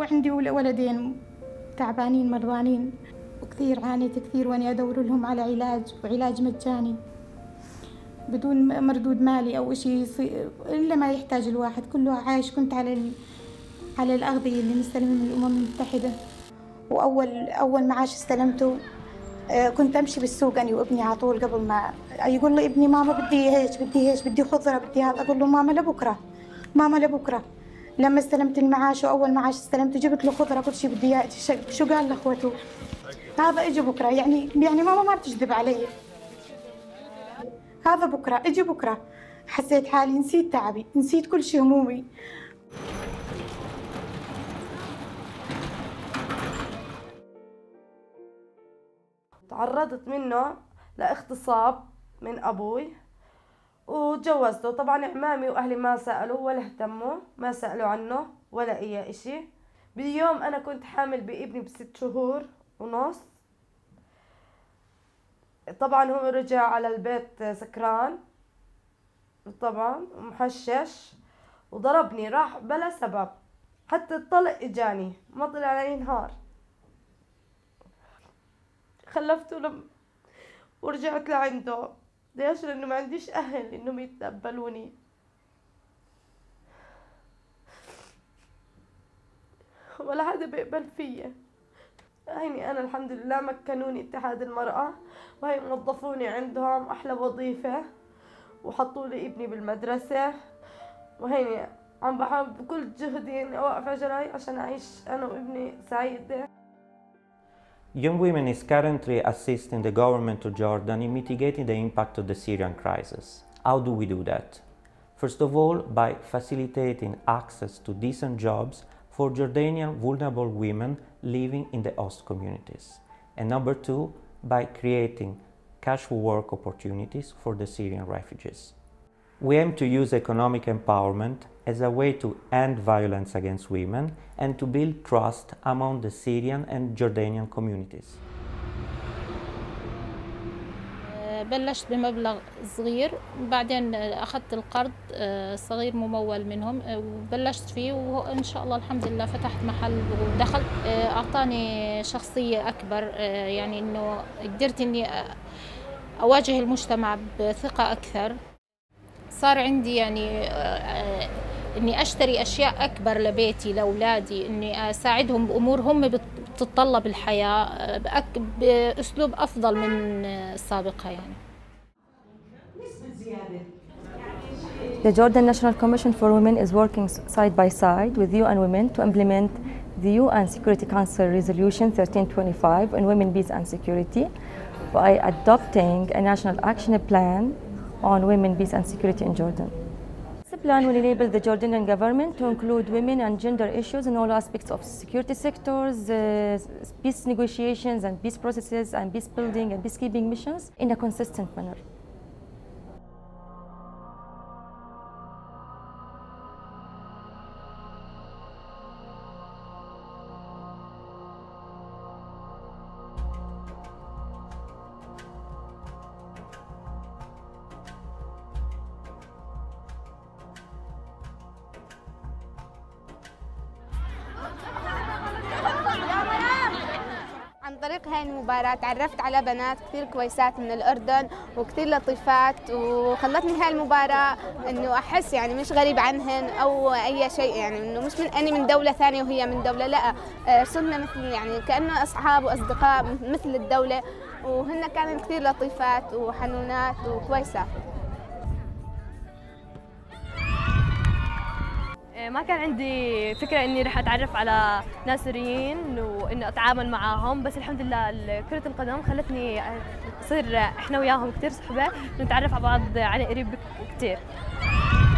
وعندي ولدين تعبانين مرضانين، وكثير عانيت كثير وأني أدور لهم على علاج، وعلاج مجاني بدون مردود مالي أو إشي إلا ما يحتاج الواحد. كله عايش كنت على الأغذية اللي نستلمها من الأمم المتحدة. وأول معاش استلمته كنت أمشي بالسوق أنا وابني على طول، قبل ما يقول لي ابني ماما بدي هيك بدي هيك بدي خضرة بدي هذا، أقول له ماما لبكرة ماما لبكرة. لما استلمت المعاش وأول معاش استلمته جبت له خضرة كل شيء بدي إياه. شو قال لأخوته؟ هذا إجي بكرة، يعني ماما ما بتكذب علي، هذا بكرة إجي بكرة. حسيت حالي نسيت تعبي، نسيت كل شيء همومي. تعرضت منه لاغتصاب من أبوي وتجوزته. طبعا عمامي وأهلي ما سألوا ولا اهتموا، ما سألوا عنه ولا أي إشي. بيوم أنا كنت حامل بابني ب6 شهور ونص، طبعا هو رجع على البيت سكران طبعا ومحشش وضربني، راح بلا سبب، حتى الطلق اجاني ما طلع علي نهار. خلفته ورجعت لعنده. ليش؟ لانه ما عنديش اهل انهم يتقبلوني. ولا حدا بيقبل فيا. هيني انا الحمد لله مكنوني اتحاد المرأة، وهي موظفوني عندهم احلى وظيفة، وحطوا لي ابني بالمدرسة، وهيني عم بحاول بكل جهدي اني اوقف اجري عشان اعيش انا وابني سعيدة. Young Women is currently assisting the government of Jordan in mitigating the impact of the Syrian crisis. How do we do that? First of all, by facilitating access to decent jobs for Jordanian vulnerable women living in the host communities. And number two, by creating casual work opportunities for the Syrian refugees. We aim to use economic empowerment as a way to end violence against women and to build trust among the Syrian and Jordanian communities. بلشت بمبلغ صغير، بعدين أخذت القرض صغير ممول منهم وبلشت فيه، وإن شاء الله الحمد لله فتحت محل ودخلت. أعطاني شخصية أكبر، يعني إنه قدرت إني أواجه المجتمع بثقة أكثر. صار عندي يعني إني أشتري أشياء أكبر لبيتي لأولادي، إني أساعدهم بأمور هم بتتطلب الحياة بأسلوب أفضل من السابقة يعني. The Jordan National Commission for Women is working side by side with UN Women to implement the UN Security Council Resolution 1325 on women, peace and security by adopting a national action plan on women, peace and security in Jordan. This plan will enable the Jordanian government to include women and gender issues in all aspects of security sectors, peace negotiations and peace processes and peace building and peacekeeping missions in a consistent manner. عن طريق هاي المباراة تعرفت على بنات كثير كويسات من الأردن وكثير لطيفات، وخلتني هاي المباراة إنه أحس يعني مش غريب عنهن أو أي شيء، يعني إنه مش أنا من دولة ثانية وهي من دولة، لا صرنا مثل يعني كأنه أصحاب وأصدقاء مثل الدولة، وهن كانت كثير لطيفات وحنونات وكويسات. ما كان عندي فكرة إني رح أتعرف على ناس سوريين وإني أتعامل معاهم، بس الحمد لله كرة القدم خلتني نصير إحنا وياهم كتير صحبة، نتعرف على بعض عن قريب كتير.